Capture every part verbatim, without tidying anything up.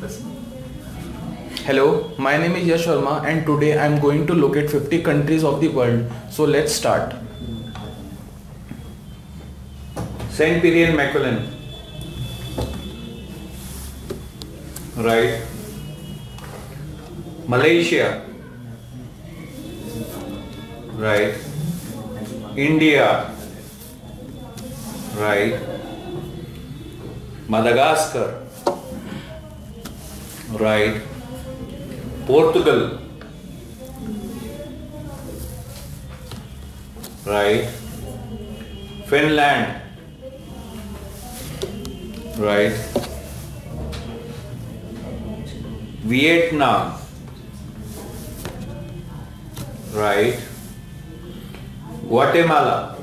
Hello, my name is Yash Sharma and today I am going to look at fifty countries of the world. So let's start. Saint Piran Macullin. Right. Malaysia. Right. India. Right. Madagascar. Right. Portugal. Right. Finland. Right. Vietnam. Right. Guatemala.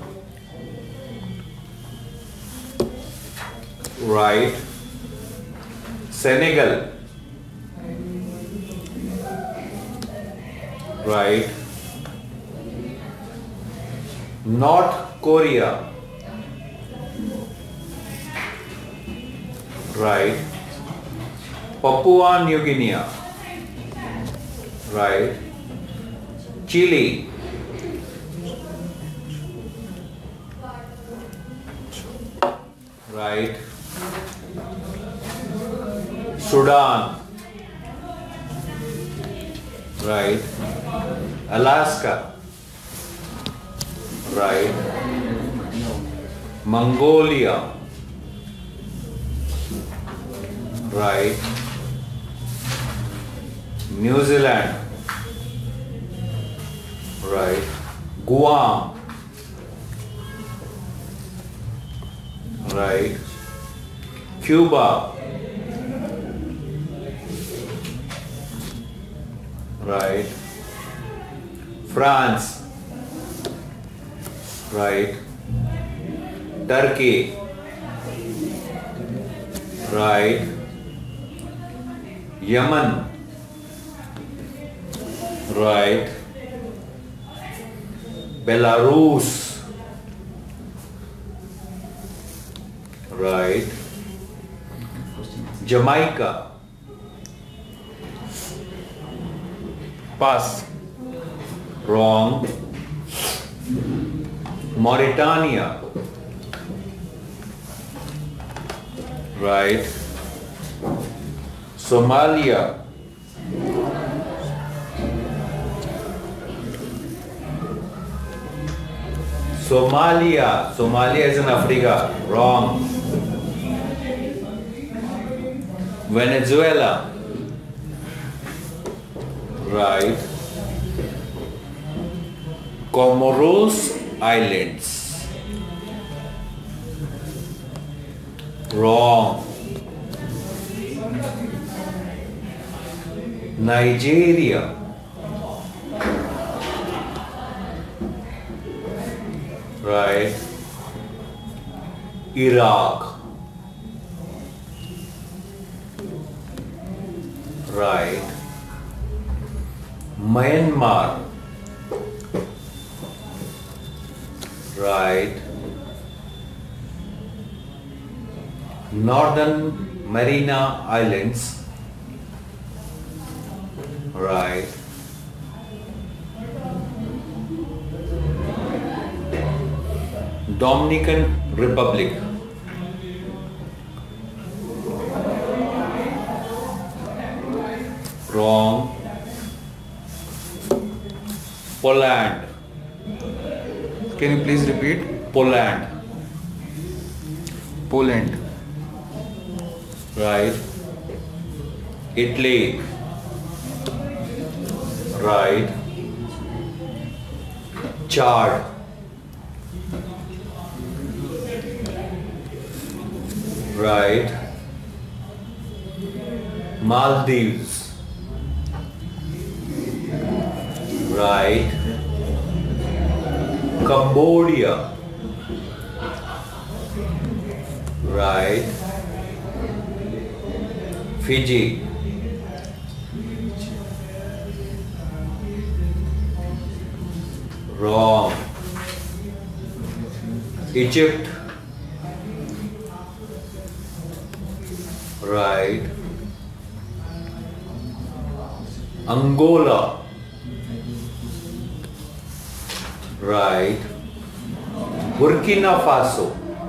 Right. Senegal. Right. North Korea. Right. Papua New Guinea. Right. Chile. Right. Sudan. Right. Alaska. Right. Mongolia. Right. New Zealand. Right. Guam. Right. Cuba. Right. France. Right. Turkey. Right. Yemen. Right. Belarus. Right. Jamaica. Pass. Wrong. Mauritania. Right. Somalia. Somalia. Somalia is in Africa. Wrong. Venezuela. Right. Comoros Islands. Wrong. Nigeria. Right. Iraq. Right. Myanmar. Right. Northern Mariana Islands. Right. Dominican Republic. Wrong. Poland. Can you please repeat? Poland. Poland. Right. Italy. Right. Chad. Right. Maldives. Right. Cambodia. Right. Fiji. Wrong. Egypt. Right. Angola. Right. Burkina Faso.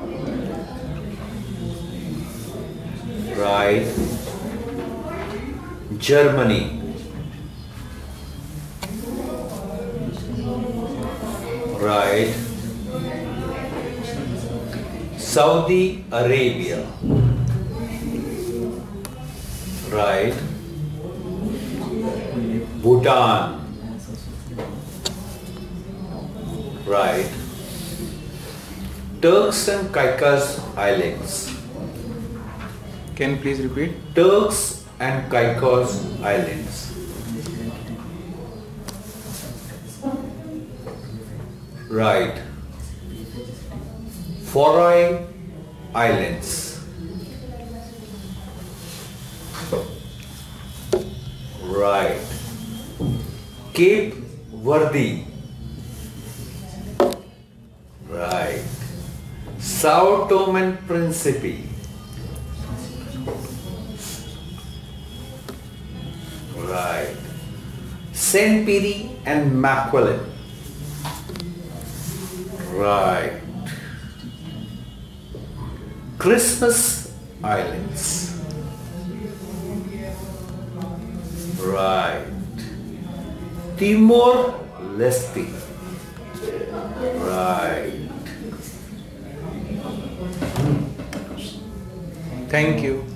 Right. Germany. Right. Saudi Arabia. Right. Bhutan. Right. Turks and Caicos Islands. Can you please repeat? Turks and Caicos Islands. Right. Faroe Islands. Right. Cape Verde. Right. Sao Tome and Principe. Right. Saint Pierre and Miquelon. Right. Christmas Islands. Right. Timor-Leste. Right. Thank you.